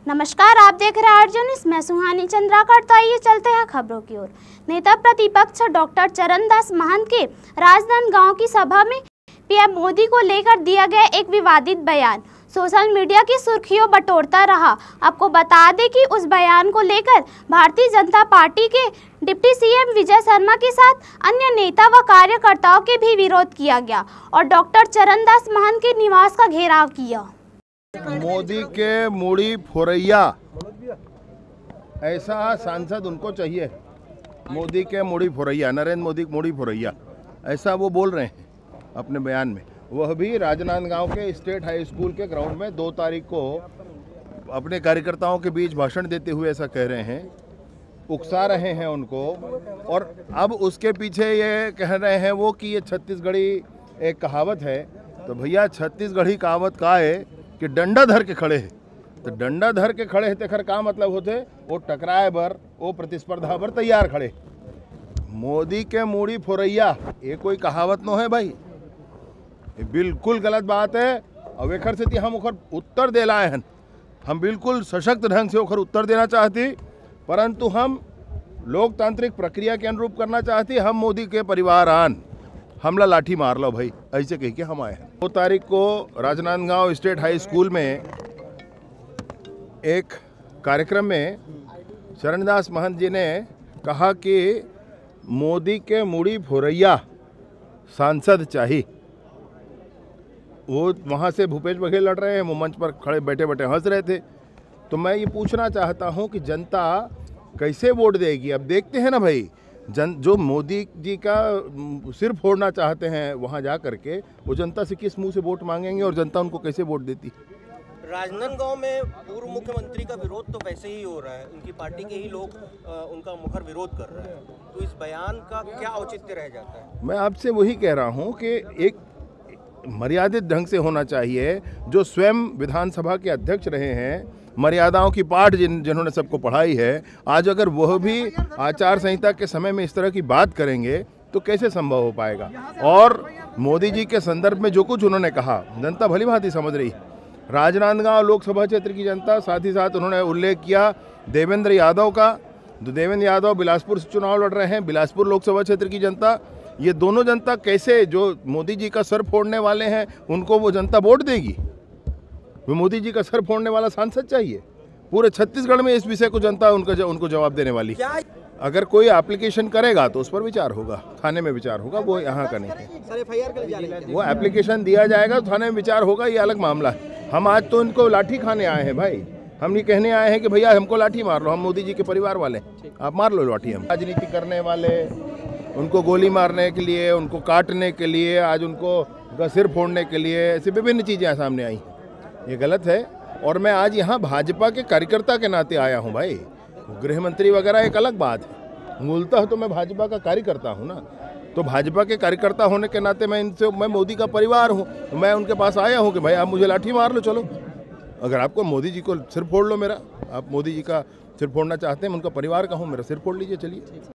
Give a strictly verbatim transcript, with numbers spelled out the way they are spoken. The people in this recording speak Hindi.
नमस्कार, आप देख रहे हैं अर्जुन न्यूज़। मैं सुहानी चंद्राकर। तो आइए चलते हैं खबरों की ओर। नेता प्रतिपक्ष डॉक्टर चरणदास महंत के राजनांदगांव की सभा में पीएम मोदी को लेकर दिया गया एक विवादित बयान सोशल मीडिया की सुर्खियों बटोरता रहा। आपको बता दें कि उस बयान को लेकर भारतीय जनता पार्टी के डिप्टी सीएम विजय शर्मा के साथ अन्य नेता व कार्यकर्ताओं के भी विरोध किया गया और डॉक्टर चरणदास महंत के निवास का घेराव किया। मोदी के मूड़ी फोरैया ऐसा सांसद उनको चाहिए। मोदी के मूड़ी फोरैया, नरेंद्र मोदी मूड़ी फोरैया, ऐसा वो बोल रहे हैं अपने बयान में। वह भी राजनांदगांव के स्टेट हाई स्कूल के ग्राउंड में दो तारीख को अपने कार्यकर्ताओं के बीच भाषण देते हुए ऐसा कह रहे हैं, उकसा रहे हैं उनको। और अब उसके पीछे ये कह रहे हैं वो कि ये छत्तीसगढ़ी एक कहावत है। तो भैया छत्तीसगढ़ी कहावत का है कि डंडा धर के खड़े है। तो डंडा धर के खड़े है तेखर का मतलब होते वो टकराए बर, वो प्रतिस्पर्धा बर तैयार खड़े। मोदी के मूड़ी फोरैया ये कोई कहावत नो है भाई, ये बिल्कुल गलत बात है। और एकर से हम ओकर उत्तर दे लाए हैं। हम बिल्कुल सशक्त ढंग से ओकर उत्तर देना चाहती, परंतु हम लोकतांत्रिक प्रक्रिया के अनुरूप करना चाहती। हम मोदी के परिवार आन हमला लाठी मार लो भाई, ऐसे कह के हम आए हैं। दो तारीख को राजनांदगांव स्टेट हाई स्कूल में एक कार्यक्रम में चरणदास महंत जी ने कहा कि मोदी के मूड़ी फोरैया सांसद चाहिए। वो वहाँ से भूपेश बघेल लड़ रहे हैं, वो मंच पर खड़े बैठे बैठे हंस रहे थे। तो मैं ये पूछना चाहता हूँ कि जनता कैसे वोट देगी। अब देखते हैं ना भाई, जन जो मोदी जी का सिर फोड़ना चाहते हैं वहाँ जा करके वो जनता से किस मुंह से वोट मांगेंगे और जनता उनको कैसे वोट देती। राजनांदगांव में पूर्व मुख्यमंत्री का विरोध तो वैसे ही हो रहा है, उनकी पार्टी के ही लोग उनका मुखर विरोध कर रहे हैं, तो इस बयान का क्या औचित्य रह जाता है। मैं आपसे वही कह रहा हूँ कि एक मर्यादित ढंग से होना चाहिए। जो स्वयं विधानसभा के अध्यक्ष रहे हैं, मर्यादाओं की पाठ जिन जिन्होंने सबको पढ़ाई है, आज अगर वह भी आचार संहिता के समय में इस तरह की बात करेंगे तो कैसे संभव हो पाएगा। और मोदी जी के संदर्भ में जो कुछ उन्होंने कहा जनता भली भांति समझ रही है। राजनांदगांव लोकसभा क्षेत्र की जनता, साथ ही साथ उन्होंने उल्लेख किया देवेंद्र यादव का। तो देवेंद्र यादव बिलासपुर से चुनाव लड़ रहे हैं, बिलासपुर लोकसभा क्षेत्र की जनता, ये दोनों जनता कैसे, जो मोदी जी का सर फोड़ने वाले हैं उनको वो जनता वोट देगी। वो मोदी जी का सर फोड़ने वाला सांसद चाहिए। पूरे छत्तीसगढ़ में इस विषय को जनता उनका उनको जवाब देने वाली। अगर कोई एप्लीकेशन करेगा तो उस पर विचार होगा, थाने में विचार होगा, वो यहाँ का नहीं है। वो एप्लीकेशन दिया जाएगा तो थाने में विचार होगा, ये अलग मामला है। हम आज तो इनको लाठी खाने आए हैं भाई। हम ये कहने आए हैं कि भैया हमको लाठी मार लो, हम मोदी जी के परिवार वाले, आप मार लो लाठी। हम राजनीति करने वाले, उनको गोली मारने के लिए, उनको काटने के लिए, आज उनको सिर फोड़ने के लिए, ऐसी विभिन्न चीज़ें सामने आई। ये गलत है। और मैं आज यहाँ भाजपा के कार्यकर्ता के नाते आया हूँ भाई। गृह मंत्री वगैरह एक अलग बात है, मूलतः तो मैं भाजपा का कार्यकर्ता हूँ ना। तो भाजपा के कार्यकर्ता होने के नाते मैं इनसे, मैं मोदी का परिवार हूँ, तो मैं उनके पास आया हूँ कि भाई आप मुझे लाठी मार लो, चलो। अगर आपको मोदी जी को सिर फोड़ लो मेरा, आप मोदी जी का सिर फोड़ना चाहते हैं, मैं उनका परिवार का हूँ, मेरा सिर फोड़ लीजिए, चलिए।